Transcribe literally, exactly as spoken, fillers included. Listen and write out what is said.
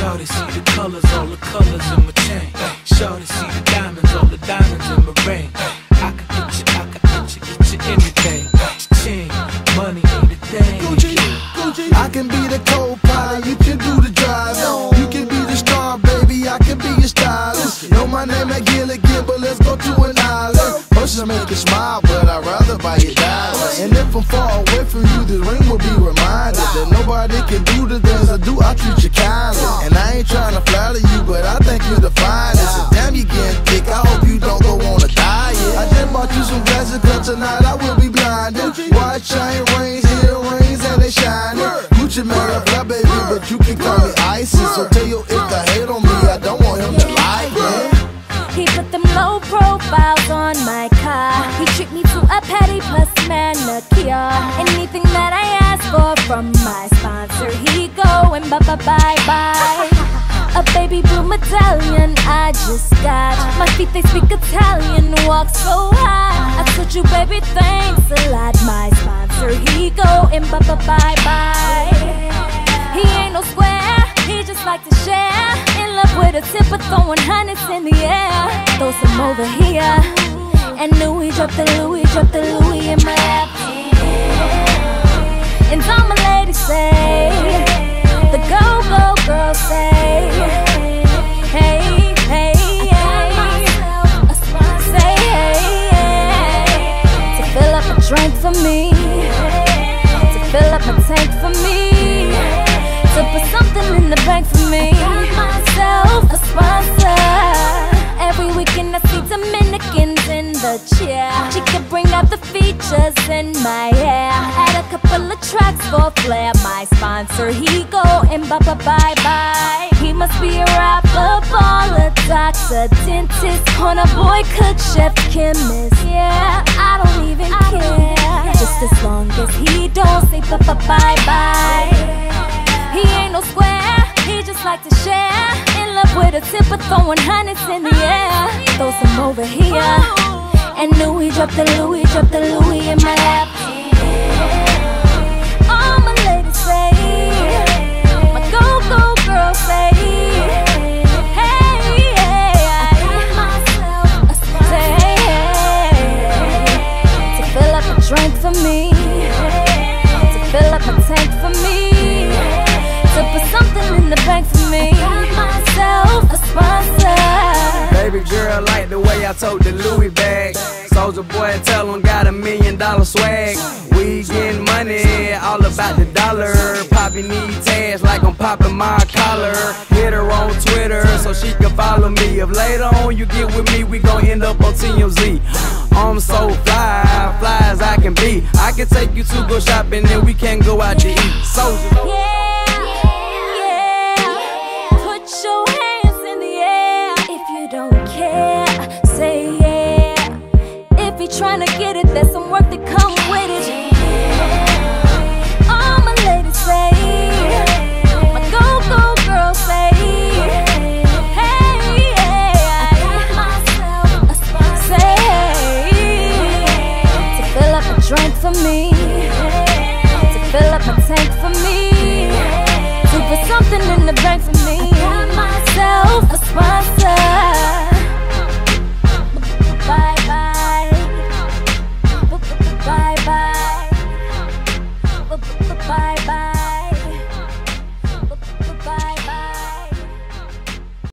Shawty see the colors, all the colors in my chain. Shawty see the diamonds, all the diamonds in my ring. I could get you, I could get you, get you anything. Ching, money ain't a thing. Gucci, Gucci. I can be the co-pilot, you can do the driving. You can be the star, baby, I can be your stylist. Know my name ain't Gilligan, but let's go to an island. Motions make you smile, but I'd rather buy you diamonds. And if I'm far away from you, this ring will be reminded that nobody can do the things I do, I treat you kindly. And I ain't trying to flatter you, but I think you're the finest. And damn, you getting thick, I hope you don't go on a diet. I just bought you some glasses, cause tonight I will be blinded. White chain rings, earrings, and they shining. Gucci man, I fly, baby, but you can call me Isis. So tell your if to hate on me, I don't want him to like me. He put them low profiles on my car. He treat me to a pedicure, manicure. Anything that I ask for from my sponsor, he go and bye bye bye bye. A baby blue medallion I just got. My feet they speak Italian, walk so high. I told you baby thanks a lot. My sponsor, he go and bye bye bye bye. He ain't no square, he just like to share. In love with a tip of throwing hundreds in the air. Throw some over here. And Louis drop the Louis, drop the Louis in my lap. And all my ladies say, the go-go girls say, hey, hey, hey. Say hey, hey. To fill up a drink for me. To fill up my tank for me. To put something in the bank for me. Myself a sponsor. Every weekend I see Dominicans in the chair. She can bring out the features in my hair. Add a couple of tracks for flair. My sponsor, he go and bye bye bye bye. He must be a rapper, baller, doctor, dentist, corner boy, cook, chef, chemist. Yeah, I don't even care. Just as long as he don't say bye bye bye bye. He ain't no square, he just like to share. In love with a tip of throwing hundreds in the air. Throw some over here. And Louis drop the Louis, drop the Louis in my lap. All my ladies say, my go-go girls say, hey, hey, I got myself a spot. Say hey, to fill up a drink for me. To fill up a tank for me. To put something in the bank for me. Myself a sponsor. Baby girl like the way I told the Louis bag. Soulja Boy tell him got a million dollar swag. We getting money, all about the dollar. Poppy need tags like I'm popping my collar. Hit her on Twitter so she can follow me. If later on you get with me, we gon' end up on T M Z. I'm so fly, fly as I can be. I can take you to go shopping and we can go out to eat. Soulja. Yeah.